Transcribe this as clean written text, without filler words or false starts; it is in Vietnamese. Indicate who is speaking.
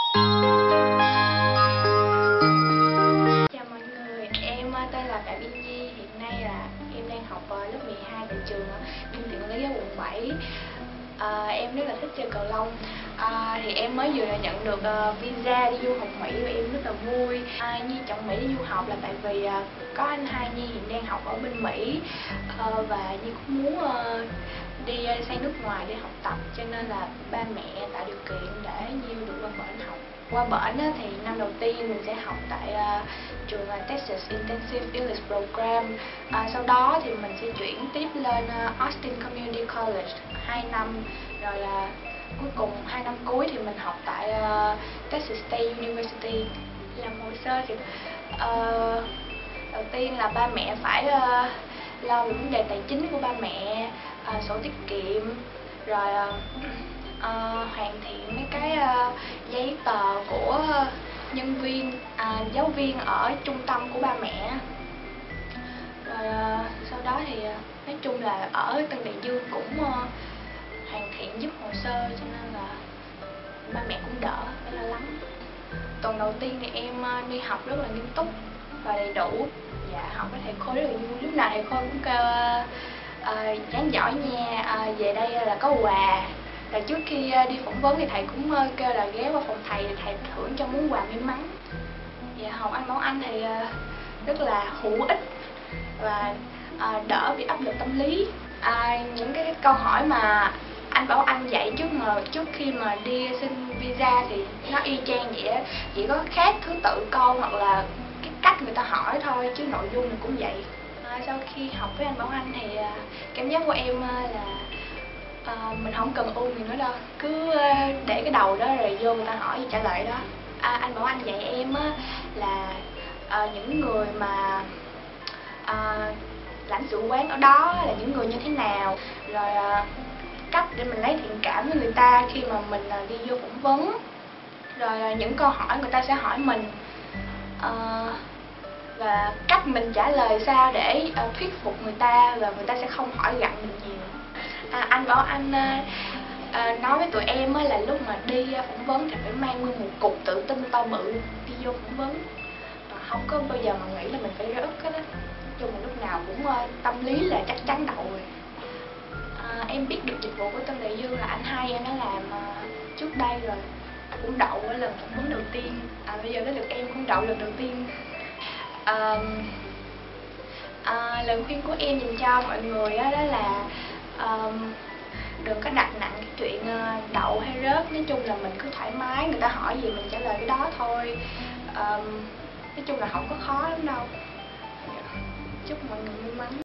Speaker 1: Chào mọi người, em tên là Phạm Yên Nhi, hiện nay là em đang học lớp 12 tại trường Đinh Tiện Lý ở quận 7. Em rất là thích chơi cầu lông. Thì em mới vừa nhận được visa đi du học Mỹ và em rất là vui. Nhi chọn Mỹ đi du học là tại vì có anh hai Nhi hiện đang học ở bên Mỹ, và Nhi cũng muốn đi sang nước ngoài để học tập, cho nên là ba mẹ tạo điều kiện để Nhi được qua bển học. Qua bển thì năm đầu tiên mình sẽ học tại trường Texas Intensive English Program. Sau đó thì mình sẽ chuyển tiếp lên Austin Community College 2 năm, rồi cuối cùng 2 năm cuối thì mình học tại Texas State University. Làm hồ sơ thì đầu tiên là ba mẹ phải lo về vấn đề tài chính của ba mẹ, sổ tiết kiệm, rồi hoàn thiện mấy cái giấy tờ của nhân viên, giáo viên ở trung tâm của ba mẹ. Rồi sau đó thì nói chung là ở Tân Đại Dương cũng hoàn thiện giúp hồ sơ, cho nên là ba mẹ cũng đỡ phải lo lắng. Tuần đầu tiên thì em đi học rất là nghiêm túc và đầy đủ. Dạ, học với thầy cô rất là vui, lúc nào thầy cô cũng kêu dáng giỏi nha, về đây là có quà. Rồi trước khi đi phỏng vấn thì thầy cũng kêu là ghé qua phòng thầy, thầy thưởng cho món quà may mắn. Dạ, học Anh Bảo Anh thì rất là hữu ích và đỡ bị áp lực tâm lý. Những cái câu hỏi mà anh Bảo Anh dạy trước khi mà đi xin visa thì nó y chang vậy á, chỉ có khác thứ tự câu hoặc là cái cách người ta hỏi thôi, chứ nội dung thì cũng vậy. Sau khi học với anh Bảo Anh thì cảm giác của em là mình không cần ôn gì nữa đâu, cứ để cái đầu đó rồi vô người ta hỏi gì trả lời đó. Anh Bảo Anh dạy em là những người mà lãnh sự quán ở đó là những người như thế nào, rồi cách để mình lấy thiện cảm với người ta khi mà mình đi vô phỏng vấn, rồi những câu hỏi người ta sẽ hỏi mình, và cách mình trả lời sao để thuyết phục người ta và người ta sẽ không hỏi gặn mình nhiều. Anh Bảo Anh nói với tụi em là lúc mà đi phỏng vấn thì phải mang nguyên một cục tự tin to bự đi vô phỏng vấn, không có bao giờ mà nghĩ là mình phải rớt hết á. Chung là lúc nào cũng tâm lý là chắc chắn đậu rồi. Em biết được dịch vụ của Tân Đại Dương là anh hai em đã làm trước đây rồi, cũng đậu ở lần phỏng vấn đầu tiên. Bây giờ đến lượt em cũng đậu lần đầu tiên. Lời khuyên của em dành cho mọi người đó là đừng có đặt nặng cái chuyện đậu hay rớt. Nói chung là mình cứ thoải mái, người ta hỏi gì mình trả lời cái đó thôi. Nói chung là không có khó lắm đâu. Chúc mọi người may mắn.